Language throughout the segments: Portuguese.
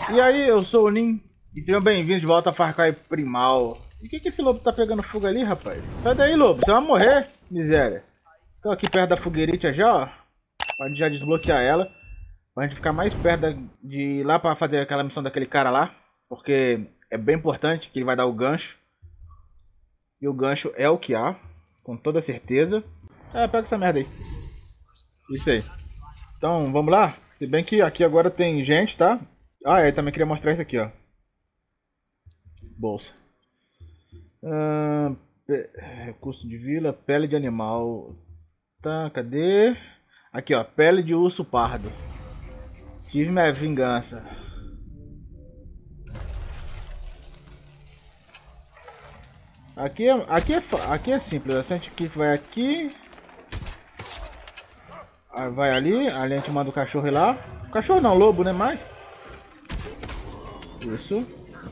E aí, eu sou o Nin e sejam bem-vindos de volta a Far Cry Primal. E o que esse lobo tá pegando fogo ali, rapaz? Sai daí, lobo, você vai morrer, miséria. Tô aqui perto da fogueirita já, ó. Pode já desbloquear ela. Pra gente ficar mais perto de ir lá pra fazer aquela missão daquele cara lá. Porque é bem importante que ele vai dar o gancho. E o gancho é o que há, com toda certeza. Pega essa merda aí. Isso aí. Então, vamos lá? Se bem que aqui agora tem gente, tá? Eu também queria mostrar isso aqui, ó. Bolsa. Recurso de vila, pele de animal. Tá, cadê? Aqui, ó, pele de urso pardo. Tive minha vingança. Aqui é simples. A gente vai aqui. Vai ali a gente manda o cachorro ir lá. Cachorro não, lobo, né? Mais. Isso.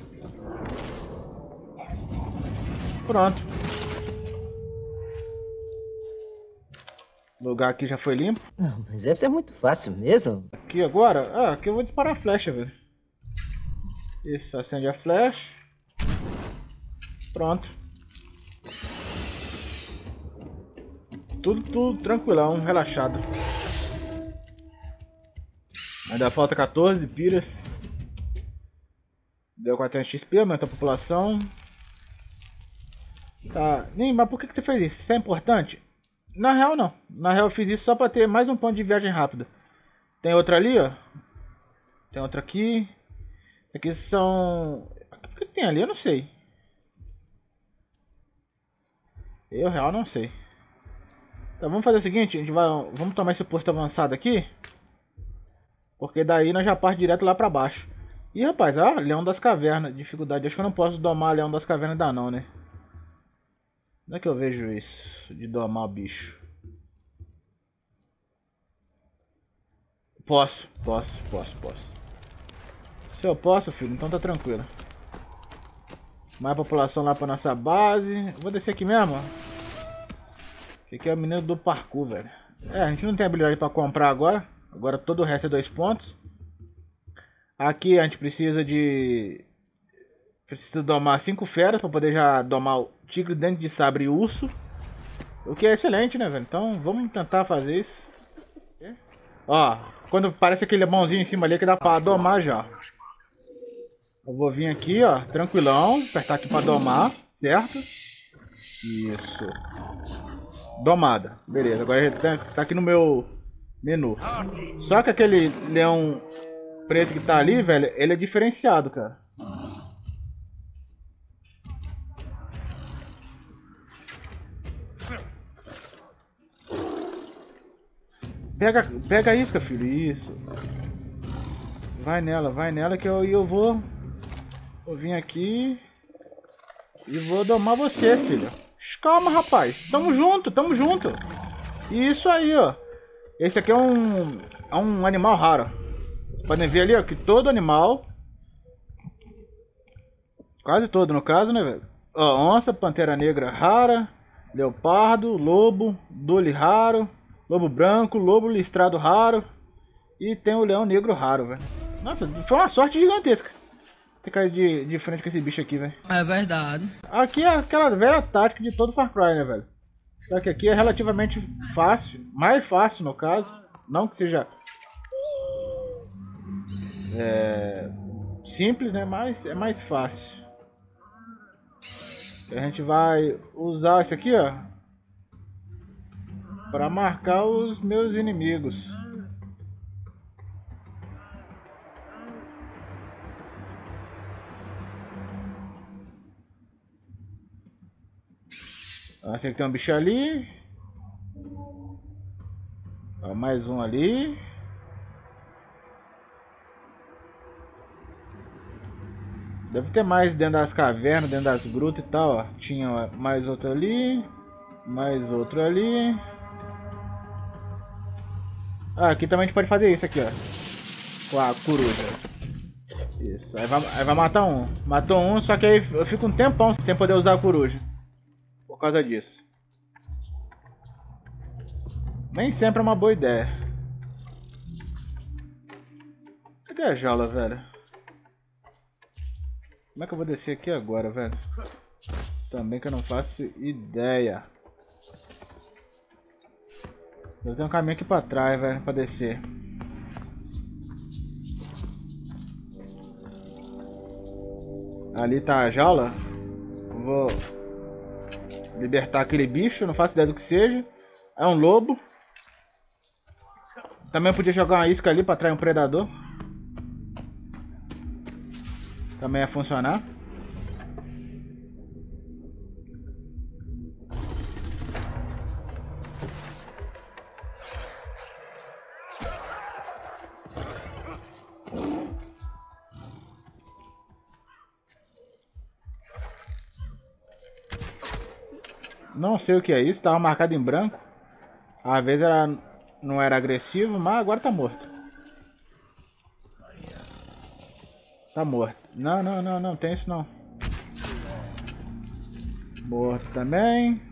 Pronto. O lugar aqui já foi limpo. Não, mas essa é muito fácil mesmo. Aqui agora. Aqui eu vou disparar a flecha, velho. Isso, acende a flecha. Pronto. Tudo tranquilão, relaxado. Ainda falta 14 piras. Deu 400 XP, aumentou a população. Tá. Mas por que você fez isso? Isso é importante? Na real não. Na real eu fiz isso só pra ter mais um ponto de viagem rápida. Tem outra ali, ó. Tem outra aqui. Aqui são... O que tem ali? Eu não sei. Eu real não sei. Então vamos fazer o seguinte, vamos tomar esse posto avançado aqui. Porque daí nós já parte direto lá pra baixo. Ih, rapaz, Leão das Cavernas, dificuldade. Acho que eu não posso domar Leão das Cavernas ainda não, né? Onde é que eu vejo isso? De domar o bicho. Posso. Se eu posso, filho, então tá tranquilo. Mais população lá pra nossa base. Vou descer aqui mesmo, ó. Aqui é o menino do parkour, velho. A gente não tem habilidade pra comprar agora. Agora todo o resto é 2 pontos. Aqui a gente precisa domar 5 feras pra poder já domar o tigre, dente de sabre e urso. O que é excelente, né, velho? Então vamos tentar fazer isso. Ó, quando parece aquele mãozinho em cima ali que dá pra domar já. Eu vou vir aqui, ó, tranquilão. Apertar aqui pra domar, certo? Isso. Domada. Beleza, agora ele tá aqui no meu menu. Só que aquele leão preto que tá ali, velho, ele é diferenciado, cara. Pega a isca, filho. Isso. Vai nela que eu vou vir aqui e vou domar você, filho. Calma, rapaz. Tamo junto. Isso aí, ó. Esse aqui é um animal raro. Vocês podem ver ali, ó, que todo animal, quase todo no caso, né, velho? Ó, onça, pantera negra rara, leopardo, lobo, dole raro, lobo branco, lobo listrado raro e tem o leão negro raro, velho. Nossa, foi uma sorte gigantesca ter caído de frente com esse bicho aqui, velho. É verdade. Aqui é aquela velha tática de todo Far Cry, né, velho? Só que aqui é relativamente fácil, mais fácil no caso, não que seja simples, né, mas é mais fácil. A gente vai usar isso aqui, ó, para marcar os meus inimigos. Sei que tem um bicho ali. Ó, mais um ali. Deve ter mais dentro das cavernas, dentro das grutas e tal, ó. Tinha mais outro ali. Mais outro ali. Aqui também a gente pode fazer isso aqui, ó. Com a coruja. Isso. Aí vai matar um. Matou um, só que aí eu fico um tempão sem poder usar a coruja. Por causa disso. Nem sempre é uma boa ideia. Cadê a jaula, velho? Como é que eu vou descer aqui agora, velho? Também que eu não faço ideia. Eu tenho um caminho aqui pra trás, velho, pra descer. Ali tá a jaula. Vou libertar aquele bicho, não faço ideia do que seja. É um lobo. Também podia jogar uma isca ali pra atrair um predador. Também ia funcionar. Não sei o que é isso, estava marcado em branco. Às vezes não era agressivo, mas agora tá morto. Tá morto. Não, não, não, não, tem isso não. Morto também.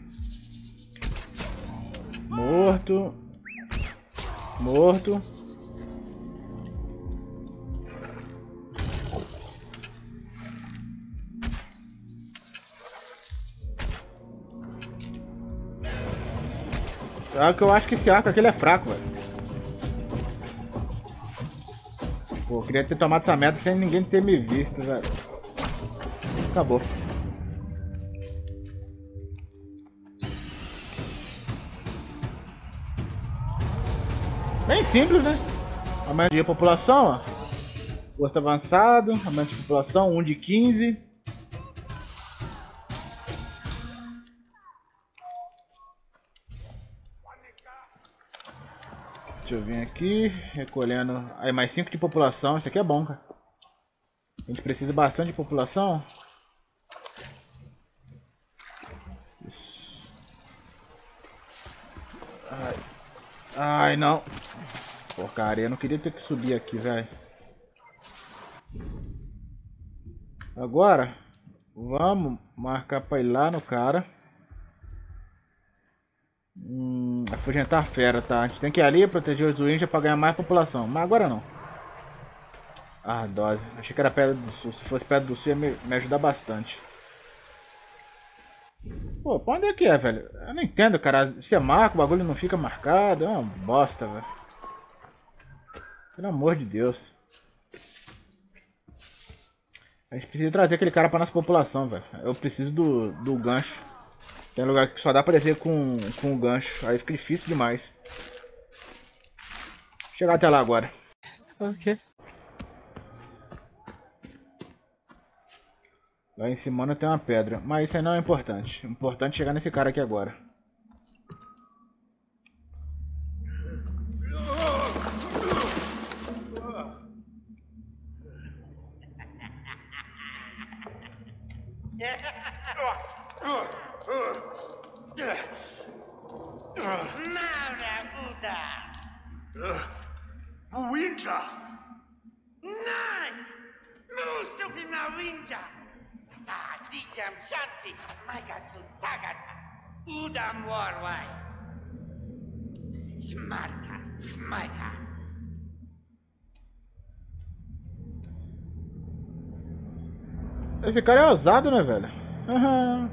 Morto. Morto. Só que eu acho que esse arco aqui ele é fraco, velho. Pô, eu queria ter tomado essa merda sem ninguém ter me visto, velho. Acabou. Bem simples, né? Aumento de população, ó. Posto avançado, aumento de população, 1 de 15. Deixa eu vir aqui, recolhendo. Aí, mais 5 de população. Isso aqui é bom, cara. A gente precisa bastante de população. Isso. Ai. Ai, não. Porcaria, eu não queria ter que subir aqui, velho. Agora, vamos marcar pra ir lá no cara. Afugentar a fera, tá? A gente tem que ir ali proteger os Winja pra ganhar mais população. Mas agora não. Ah, dose. Achei que era Pedra do Sul. Se fosse Pedra do Sul ia me ajudar bastante. Pô, pra onde é que é, velho? Eu não entendo, cara. Se é marca, o bagulho não fica marcado. É uma bosta, velho. Pelo amor de Deus. A gente precisa trazer aquele cara pra nossa população, velho. Eu preciso do gancho. Tem lugar que só dá pra descer com o gancho. Aí fica difícil demais. Vou chegar até lá agora. Ok. Lá em cima tem uma pedra. Mas isso aí não é importante. O importante é chegar nesse cara aqui agora. Winja! Nein! Musst du genau Winja! Dijam Shanti, Magatsu Tagata, Udam Warwai. Smarta, Smaita. Esse cara é ousado, né, velho? Aham.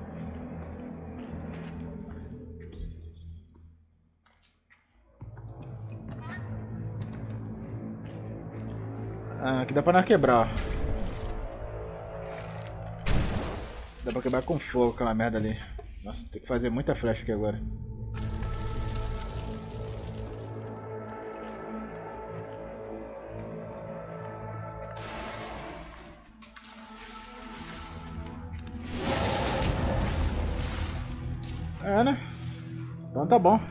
Ah, aqui dá pra nós quebrar, ó. Dá pra quebrar com fogo aquela merda ali. Nossa, tem que fazer muita flecha aqui agora. É, né? Então tá bom.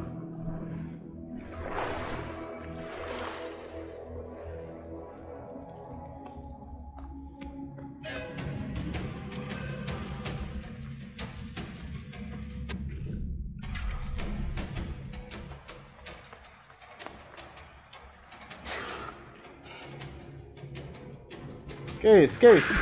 Que isso? Que isso?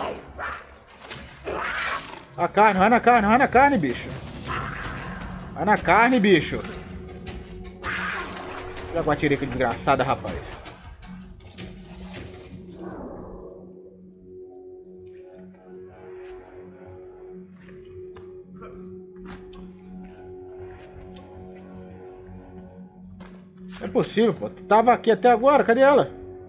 A carne, vai na carne, vai na carne, bicho. Vai na carne, bicho. Olha a guatirica desgraçada, rapaz. É possível, pô. Tu tava aqui até agora, cadê ela?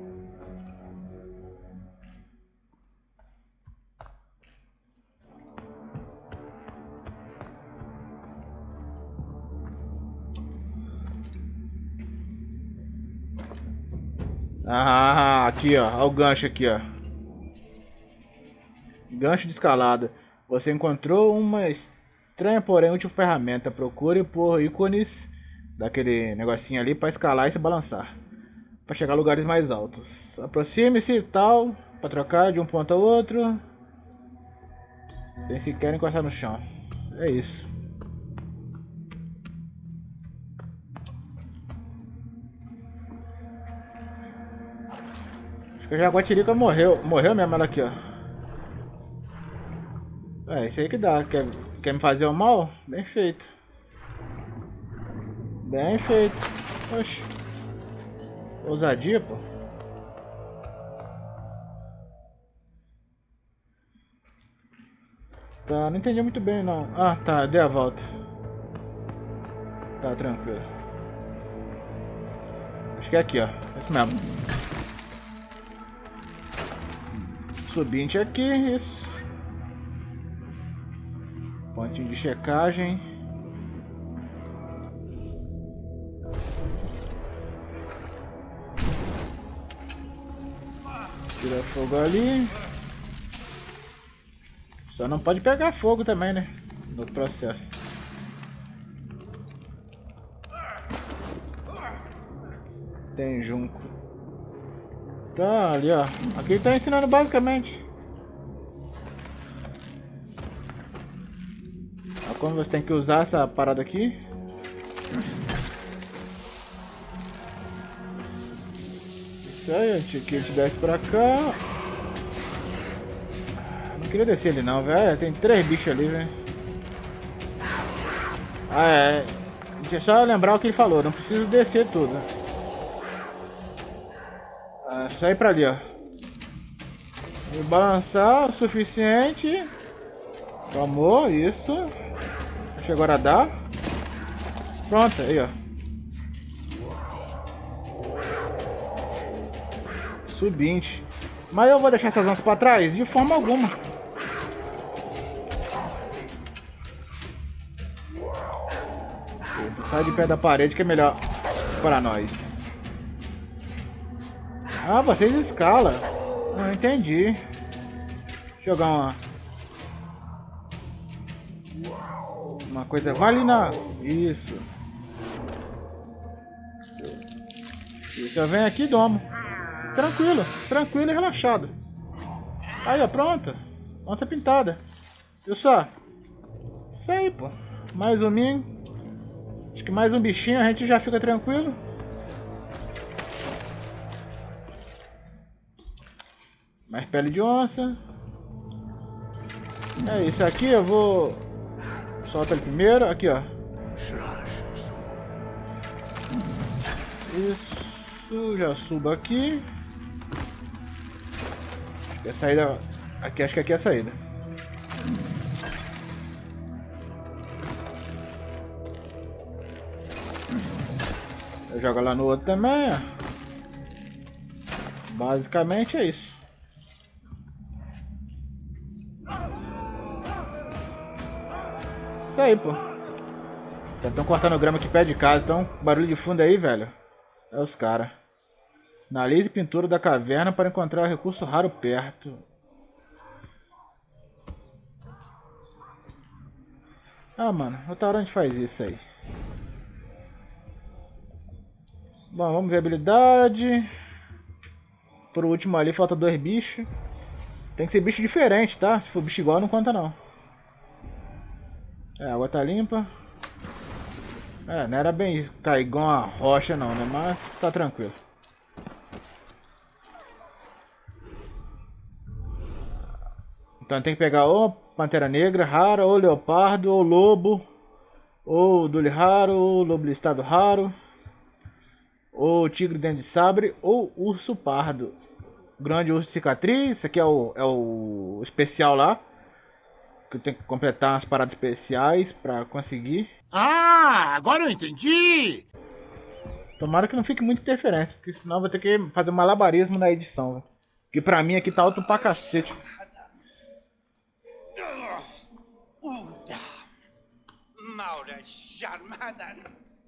Ah, aqui ó, olha o gancho aqui ó. Gancho de escalada. Você encontrou uma estranha, porém útil ferramenta. Procure por ícones daquele negocinho ali para escalar e se balançar, para chegar a lugares mais altos. Aproxime-se e tal, para trocar de um ponto ao outro, sem sequer encostar no chão. É isso. Acho que a jaguatirica morreu. Morreu mesmo ela aqui, ó. É, isso aí que dá. Quer me fazer o mal? Bem feito. Bem feito. Oxe. Ousadia, pô. Tá, não entendi muito bem não. Ah, tá, dei a volta. Tá, tranquilo. Acho que é aqui, ó. Esse mesmo. Subinte aqui, isso. Pontinho de checagem. Tira fogo ali. Só não pode pegar fogo também, né? No processo. Tem junco. Tá ali, ó. Aqui ele tá ensinando basicamente. Ó, como você tem que usar essa parada aqui. Isso aí, a gente desce pra cá. Não queria descer ali não, velho. Tem 3 bichos ali, velho. Ah, é. Deixa eu só lembrar o que ele falou. Não preciso descer tudo. É só ir pra ali, ó. E balançar o suficiente. Tomou, isso. Acho que agora dá. Pronto, aí, ó. Subinte. Mas eu vou deixar essas onças pra trás? De forma alguma. Isso, sai de pé da parede que é melhor para nós. Ah, vocês escalam. Não entendi. Deixa eu jogar uma coisa. Vai ali na. Isso. Isso, eu venho aqui e domo. Tranquilo, tranquilo e relaxado. Aí, ó, pronto. Onça pintada. Viu só? Isso aí, pô. Mais um minho. Acho que mais um bichinho a gente já fica tranquilo. Mais pele de onça. É isso aqui, eu vou... Solta ele primeiro, aqui ó. Isso, já subo aqui. E a saída... Aqui, acho que aqui é a saída. Eu jogo lá no outro também, ó. Basicamente é isso. Isso aí, pô. Já estão cortando grama aqui perto de casa, então barulho de fundo aí, velho. É os caras. Analise pintura da caverna para encontrar recurso raro perto. Ah, mano, outra hora a gente faz isso aí. Bom, vamos ver a habilidade. Por último ali, falta 2 bichos. Tem que ser bicho diferente, tá? Se for bicho igual, não conta não. É, a água tá limpa. É, não era bem isso, cair igual uma rocha não, né? Mas tá tranquilo. Então tem que pegar ou pantera negra rara, ou leopardo, ou lobo, ou dule raro, ou lobo listado raro, ou tigre dente de sabre, ou urso pardo. Grande urso de cicatriz, esse aqui é o especial lá. Que eu tenho que completar umas paradas especiais pra conseguir. Ah, agora eu entendi! Tomara que não fique muita interferência, porque senão eu vou ter que fazer um malabarismo na edição, velho. Que pra mim aqui tá alto pra cacete. Uda. Maura Sharmadan.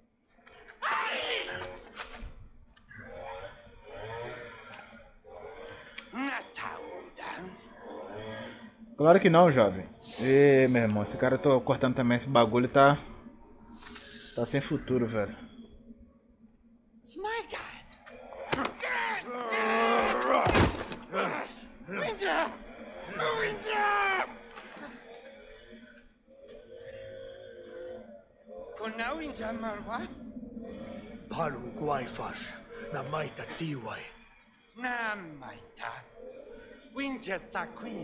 Nataudan. Claro que não, jovem. Ê, meu irmão, esse cara eu tô cortando também esse bagulho, tá sem futuro, velho. My God. Winter! Winter! Kuna Winter Marwa? Paru Guaifas, na maita tiwai. Na maita. Winter Sakwi.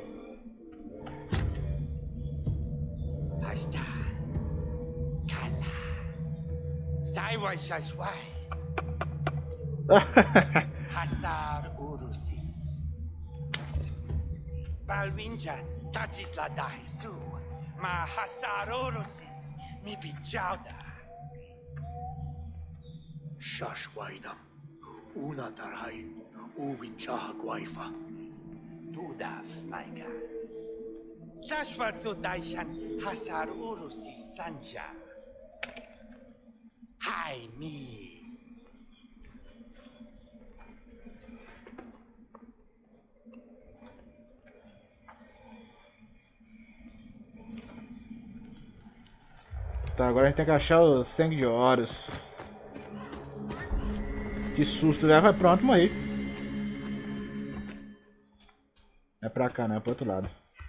Hasta. Kala. Saiwai Shashwai. Hasar Urusis. Balwinja touches la daisu. Ma Hasar Urusis mi bijauda. Shashwaidam, una tarai, uwinchaha guaifa. Tudaf, Maiga. Sashwat so daishan Hasar Urusis Sanja. Hai mi. Tá, agora a gente tem que achar o sangue de Horus. Que susto, né? Vai pronto, morri. É pra cá, não é pro outro lado.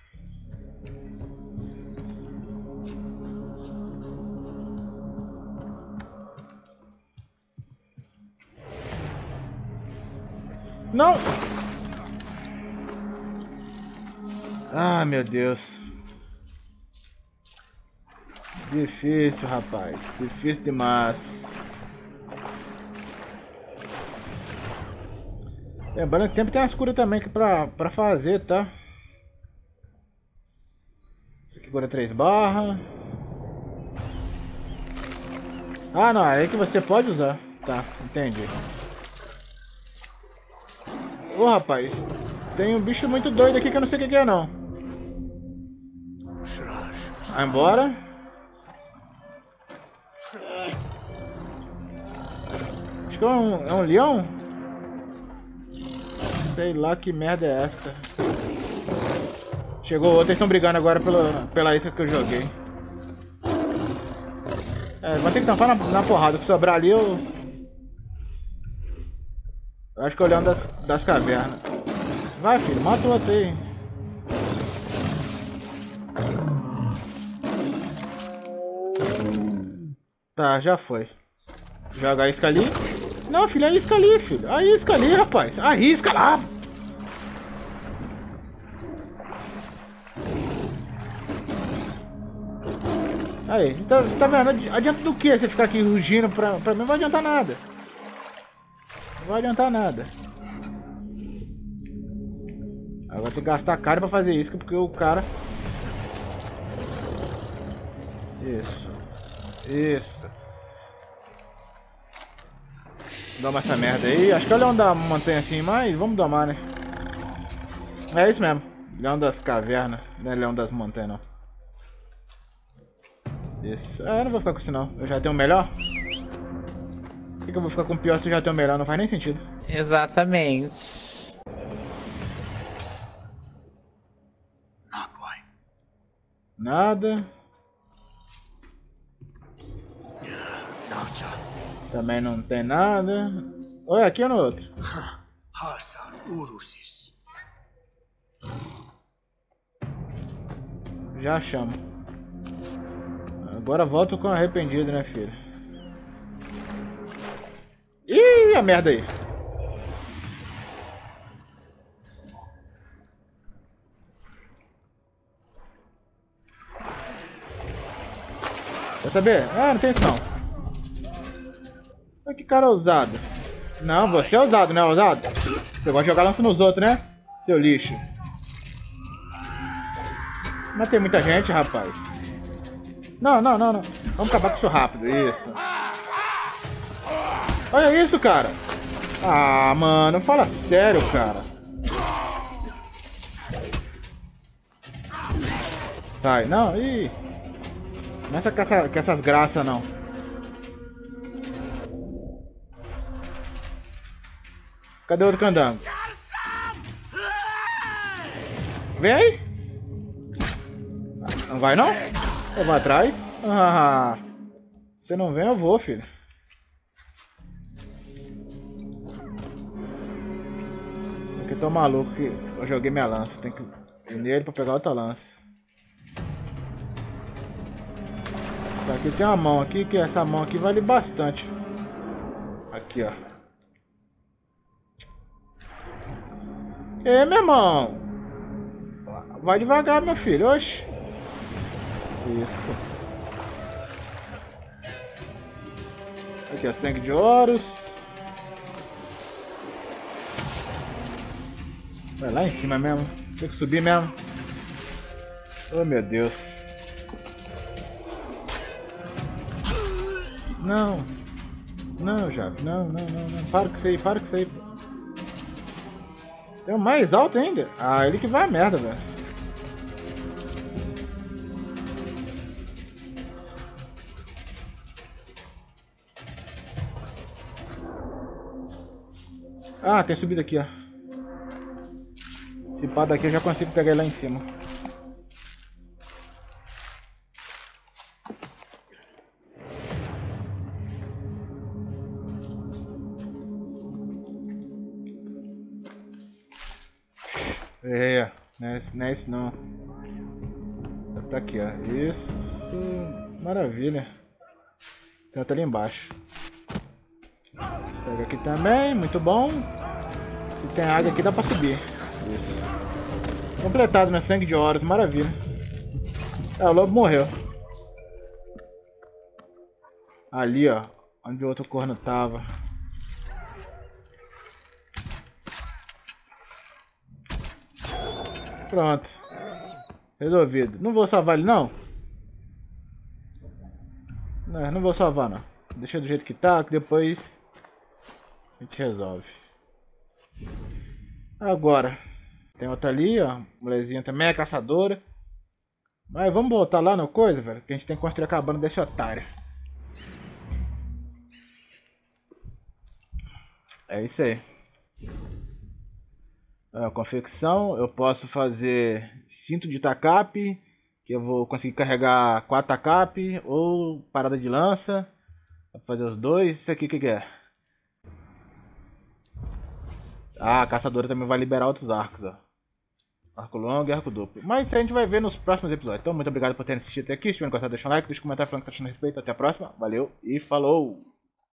Não! Ah, meu Deus. Difícil, rapaz. Difícil demais. Lembrando que sempre tem as curas também aqui pra fazer, tá? Isso aqui cura 3 barras. Ah, não. É aí que você pode usar. Tá, entendi. Ô, rapaz. Tem um bicho muito doido aqui que eu não sei o que é, não. Vai embora. Acho que é um leão? Sei lá que merda é essa. Chegou outro, eles estão brigando agora pela isca que eu joguei. É, vou ter que tampar na porrada. Se sobrar ali eu acho que é o leão das cavernas. Vai, filho, mata o outro aí. Tá, já foi. Joga a isca ali. Não, filho, a isca ali, filho. A isca ali, rapaz. A isca lá. Aí, tá vendo? Adianta do que você ficar aqui rugindo pra mim? Não vai adiantar nada. Não vai adiantar nada. Agora tem que gastar caro pra fazer isca, porque o cara... Isso. Isso. Doma essa merda aí. Acho que é o leão da montanha assim, mas vamos domar, né? É isso mesmo. Leão das cavernas. Não é leão das montanhas, não. Isso. Eu não vou ficar com isso, não. Eu já tenho o melhor. Por que eu vou ficar com o pior se eu já tenho o melhor? Não faz nem sentido. Exatamente. Nada. Também não tem nada. Olha, aqui ou no outro? Hasar Urusis. Já chamo. Agora volto com arrependido, né, filho? Ih, a merda aí. Quer saber? Ah, não tem isso não. Olha que cara ousado. Não, você é ousado, não é ousado? Você gosta de jogar lança nos outros, né? Seu lixo. Mas tem muita gente, rapaz. Não. Vamos acabar com isso rápido, isso. Olha isso, cara. Ah, mano, fala sério, cara. Sai, não, ih. Não é com essas graças, não. Cadê o outro candango? Vem aí. Não vai, não? Eu vou atrás. Ah, você não vem, eu vou, filho. Porque tô maluco que eu joguei minha lança. Tem que ir nele pra pegar outra lança. Aqui tem uma mão aqui, que essa mão aqui vale bastante. Aqui, ó. Ei, meu irmão. Vai devagar, meu filho. Oxi. Isso. Aqui, ó. Sangue de ouros. Vai lá em cima mesmo. Tem que subir mesmo. Oh, meu Deus. Não. Não, Jave. Não. Para com isso aí, para com isso aí. Tem o mais alto ainda. Ah, ele que vai a merda, velho. Ah, tem subida aqui, ó. Se pá daqui eu já consigo pegar ele lá em cima. É, não é isso não. Tá aqui, ó. Isso. Maravilha. Tem outra ali embaixo. Pega aqui também, muito bom. Se tem água aqui dá pra subir. Isso. Completado, né? Sangue de ouros, maravilha. É, o lobo morreu. Ali, ó. Onde o outro corno tava. Pronto. Resolvido. Não vou salvar ele, não? Não vou salvar, não. Deixa do jeito que tá, que depois a gente resolve. Agora. Tem outra ali, ó. Mulherzinha também é caçadora. Mas vamos voltar lá no coisa, velho. Que a gente tem que construir a cabana desse otário. É isso aí. Confecção, eu posso fazer cinto de tacape, que eu vou conseguir carregar 4 tacape, ou parada de lança. Vou fazer os dois. Isso aqui o que é? Ah, a caçadora também vai liberar outros arcos, ó. Arco longo e arco duplo. Mas isso a gente vai ver nos próximos episódios. Então, muito obrigado por terem assistido até aqui. Se tiverem gostado, deixa um like, deixa um comentário falando que tá achando a respeito. Até a próxima. Valeu e falou!